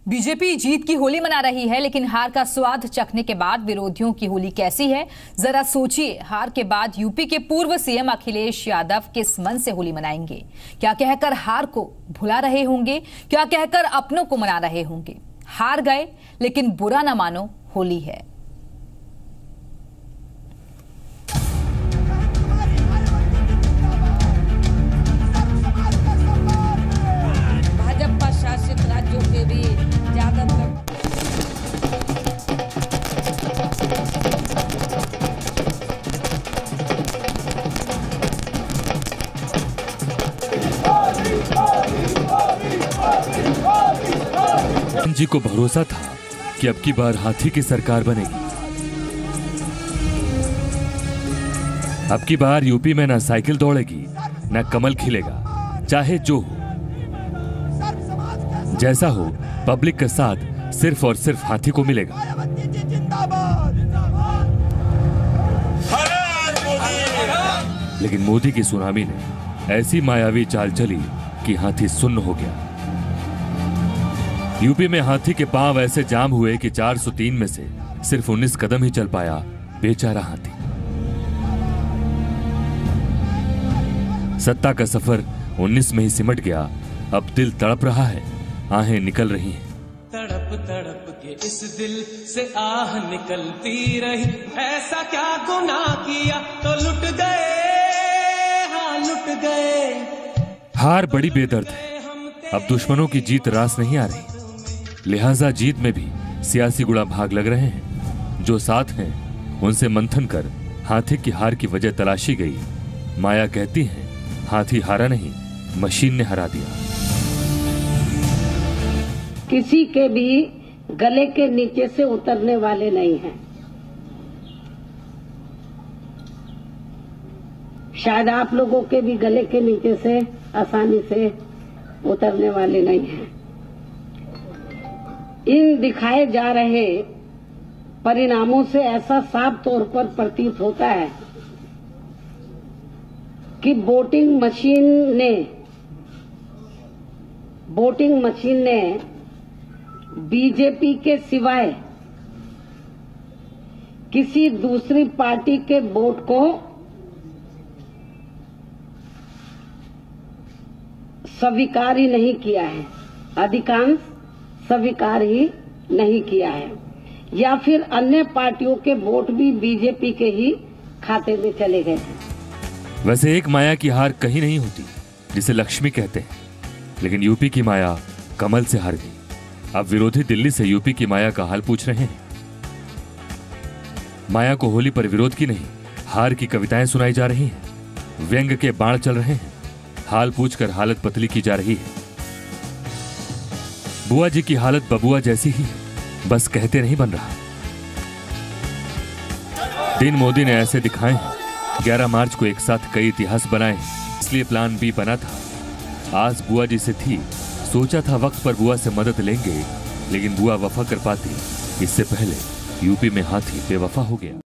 BJP जीत की होली मना रही है, लेकिन हार का स्वाद चखने के बाद विरोधियों की होली कैसी है जरा सोचिए। हार के बाद यूपी के पूर्व सीएम अखिलेश यादव किस मन से होली मनाएंगे? क्या कहकर हार को भुला रहे होंगे? क्या कहकर अपनों को मना रहे होंगे? हार गए लेकिन बुरा ना मानो, होली है। भाजपा शासित राज्यों के भी ज्यादातर जी को भरोसा था कि अब की बार हाथी की सरकार बनेगी। अब की बार यूपी में ना साइकिल दौड़ेगी ना कमल खिलेगा, चाहे जो हो। जैसा हो पब्लिक का साथ सिर्फ और सिर्फ हाथी को मिलेगा। लेकिन मोदी की सुनामी ने ऐसी मायावी चाल चली कि हाथी सुन्न हो गया। यूपी में हाथी के पांव ऐसे जाम हुए कि 403 में से सिर्फ 19 कदम ही चल पाया बेचारा हाथी। सत्ता का सफर 19 में ही सिमट गया। अब दिल तड़प रहा है, आहें निकल रही हैं। तड़प तड़प के इस दिल से आह निकलती रही, ऐसा क्या गुनाह किया तो लुट गए, हाँ लुट गए। हार बड़ी बेदर्द है, अब दुश्मनों की जीत रास नहीं आ रही, लिहाजा जीत में भी सियासी गुड़ा भाग लग रहे हैं। जो साथ हैं उनसे मंथन कर हाथी की हार की वजह तलाशी गई। माया कहती है हाथी हारा नहीं, मशीन ने हरा दिया। किसी के भी गले के नीचे से उतरने वाले नहीं हैं। शायद आप लोगों के भी गले के नीचे से आसानी से उतरने वाले नहीं हैं। इन दिखाए जा रहे परिणामों से ऐसा साफ तौर पर प्रतीत होता है कि वोटिंग मशीन ने बीजेपी के सिवाय किसी दूसरी पार्टी के वोट को स्वीकार ही नहीं किया है, अधिकांश स्वीकार ही नहीं किया है, या फिर अन्य पार्टियों के वोट भी बीजेपी के ही खाते में चले गए हैं। वैसे एक माया की हार कहीं नहीं होती जिसे लक्ष्मी कहते हैं, लेकिन यूपी की माया कमल से हार गई। अब विरोधी दिल्ली से यूपी की माया का हाल पूछ रहे हैं। माया को होली पर विरोध की नहीं, हार की कविताएं सुनाई जा रही हैं, व्यंग के बाण चल रहे हैं, हाल पूछकर हालत पतली की जा रही है। बुआ जी की हालत बबुआ जैसी ही है, बस कहते नहीं बन रहा। दिन मोदी ने ऐसे दिखाए हैं, 11 मार्च को एक साथ कई इतिहास बनाए, इसलिए प्लान बी बना था। आज बुआ जी से थी, सोचा था वक्त पर बुआ से मदद लेंगे, लेकिन बुआ वफा कर पाती, इससे पहले यूपी में हाथी बेवफा हो गया।